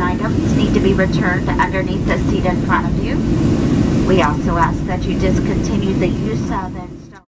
items need to be returned underneath the seat in front of you. We also ask that you discontinue the use of and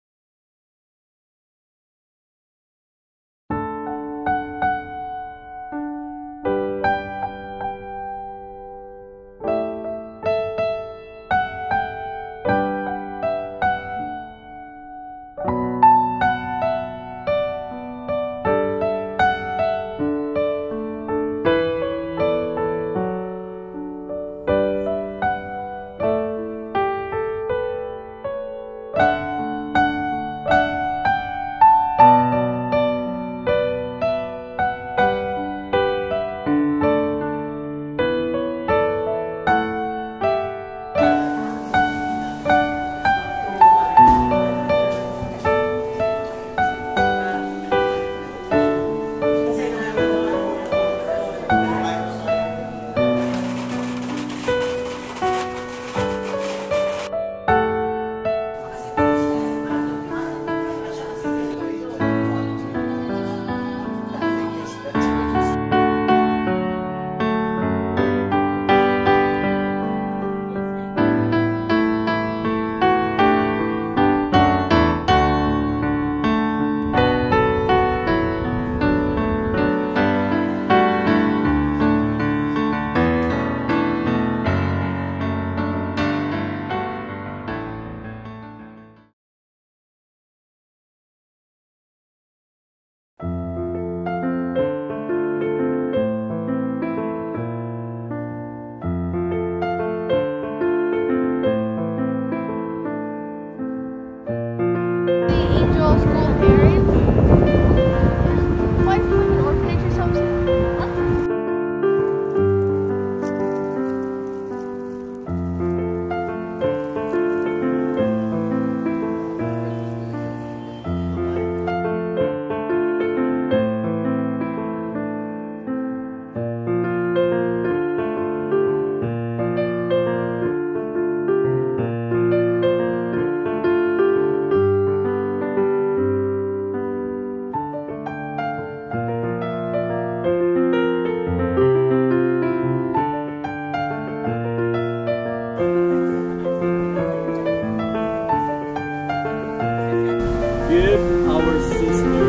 give our sister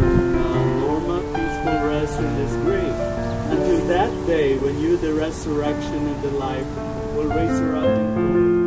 Norma peaceful rest in this grave until that day when you, the resurrection and the life, will raise her up in glory.